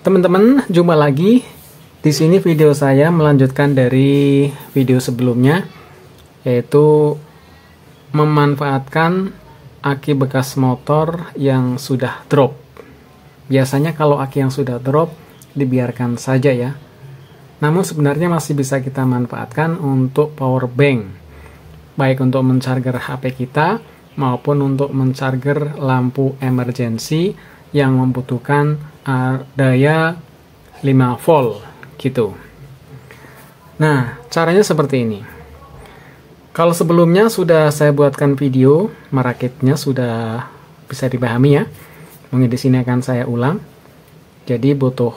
Teman-teman, jumpa lagi. Di sini video saya melanjutkan dari video sebelumnya, yaitu memanfaatkan aki bekas motor yang sudah drop. Biasanya kalau aki yang sudah drop dibiarkan saja ya. Namun sebenarnya masih bisa kita manfaatkan untuk power bank, baik untuk mencharger HP kita maupun untuk mencharger lampu emergency yang membutuhkan daya 5 volt gitu. Nah, caranya seperti ini. Kalau sebelumnya sudah saya buatkan video, merakitnya sudah bisa dipahami ya. Mungkin di sini akan saya ulang. Jadi butuh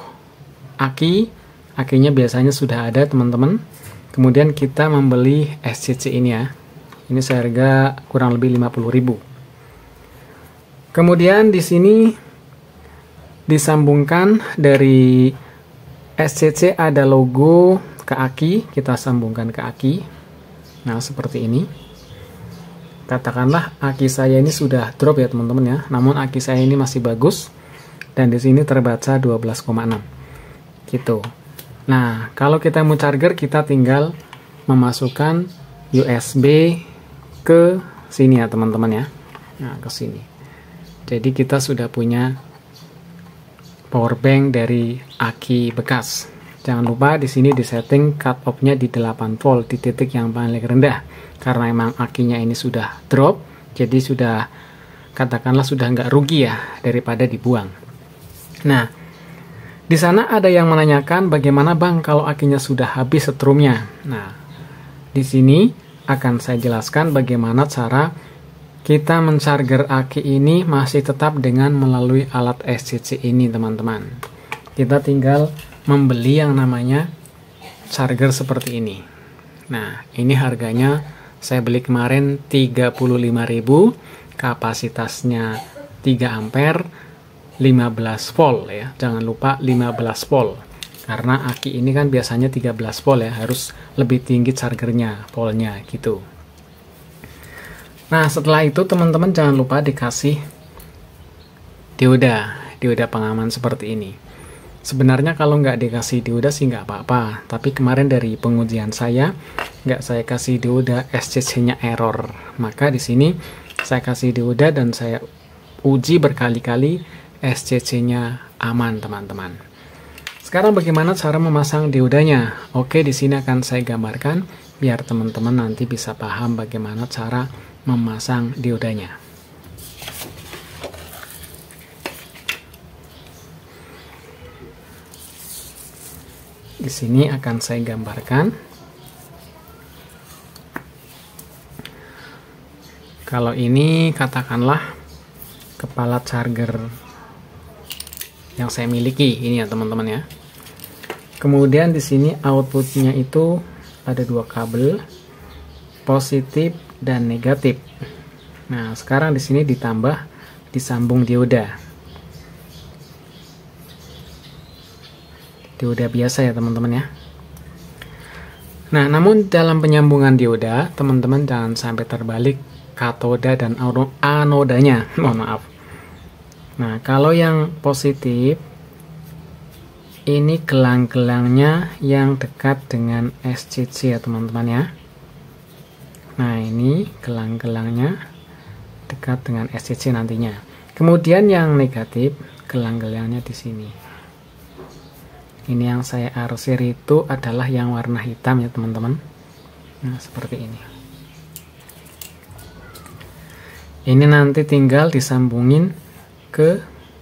akinya biasanya sudah ada teman-teman. Kemudian kita membeli SCC ini ya. Ini seharga kurang lebih 50.000. Kemudian di sini disambungkan dari SCC ada logo ke aki, kita sambungkan ke aki. Nah, seperti ini. Katakanlah aki saya ini sudah drop ya teman-teman ya. Namun aki saya ini masih bagus dan di sini terbaca 12,6. Gitu. Nah, kalau kita mau charger kita tinggal memasukkan USB ke sini ya teman-teman ya. Nah, ke sini. Jadi kita sudah punya power bank dari aki bekas. Jangan lupa di sini disetting cut off-nya di 8 volt di titik yang paling rendah. Karena emang akinya ini sudah drop, jadi sudah katakanlah sudah nggak rugi ya daripada dibuang. Nah, di sana ada yang menanyakan bagaimana Bang kalau akinya sudah habis setrumnya. Nah, di sini akan saya jelaskan bagaimana cara kita mencharger aki ini masih tetap dengan melalui alat SCC ini teman-teman. Kita tinggal membeli yang namanya charger seperti ini. Nah, ini harganya saya beli kemarin 35.000, kapasitasnya 3 ampere, 15 volt ya. Jangan lupa 15 volt. Karena aki ini kan biasanya 13 volt ya, harus lebih tinggi chargernya, voltnya gitu. Nah, setelah itu teman-teman jangan lupa dikasih dioda pengaman seperti ini. Sebenarnya kalau nggak dikasih dioda sih nggak apa-apa, tapi kemarin dari pengujian saya nggak saya kasih dioda, SCC-nya error. Maka di sini saya kasih dioda dan saya uji berkali-kali SCC-nya aman teman-teman. Sekarang bagaimana cara memasang diodanya? Oke, di sini akan saya gambarkan biar teman-teman nanti bisa paham bagaimana cara memasang diodanya. Di sini akan saya gambarkan. Kalau ini katakanlah kepala charger yang saya miliki ini ya teman-teman ya. Kemudian di sini outputnya itu ada 2 kabel, positif dan negatif. Nah, sekarang di sini disambung dioda biasa ya teman-teman ya. Nah, namun dalam penyambungan dioda teman-teman jangan sampai terbalik katoda dan anodanya. Mohon maaf. Nah, kalau yang positif ini gelang-gelangnya yang dekat dengan SCC ya teman-teman ya. Nah, ini gelang-gelangnya dekat dengan SCC nantinya. Kemudian yang negatif, gelang-gelangnya di sini. Ini yang saya arsir itu adalah yang warna hitam ya teman-teman. Nah, seperti ini. Ini nanti tinggal disambungin ke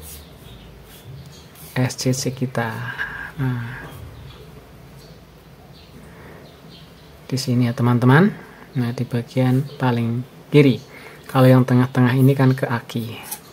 SCC kita. Nah, di sini ya teman-teman. Nah, di bagian paling kiri. Kalau yang tengah-tengah ini kan ke aki.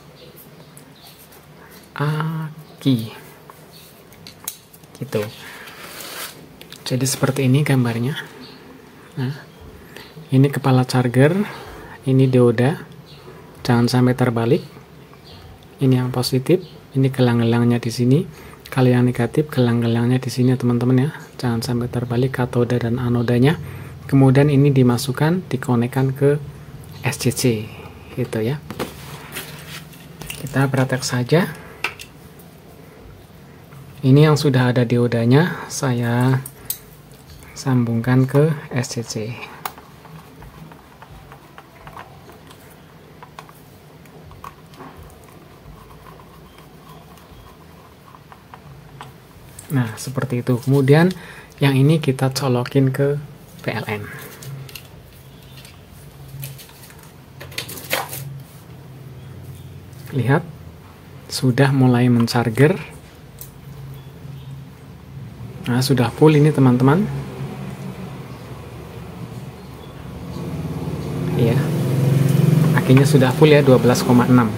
Gitu. Jadi seperti ini gambarnya. Nah, ini kepala charger, ini dioda. Jangan sampai terbalik. Ini yang positif, ini gelang-gelangnya di sini. Kalau yang negatif, gelang-gelangnya di sini ya teman-teman ya. Jangan sampai terbalik katoda dan anodanya. Kemudian ini dimasukkan, dikonekkan ke SCC gitu ya. Kita praktek saja. Ini yang sudah ada diodanya, saya sambungkan ke SCC. Nah, seperti itu. Kemudian yang ini kita colokin ke PLN. Lihat, sudah mulai mencharger. Nah, sudah full ini teman-teman. Iya. Akinya sudah full ya, 12,6.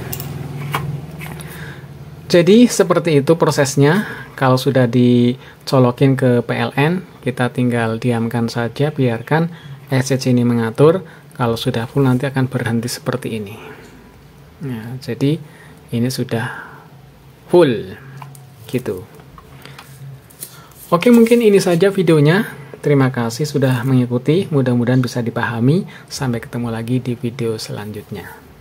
Jadi seperti itu prosesnya. Kalau sudah dicolokin ke PLN, kita tinggal diamkan saja, biarkan SCC ini mengatur. Kalau sudah full nanti akan berhenti seperti ini. Nah, jadi ini sudah full gitu. Oke, mungkin ini saja videonya. Terima kasih sudah mengikuti, mudah-mudahan bisa dipahami. Sampai ketemu lagi di video selanjutnya.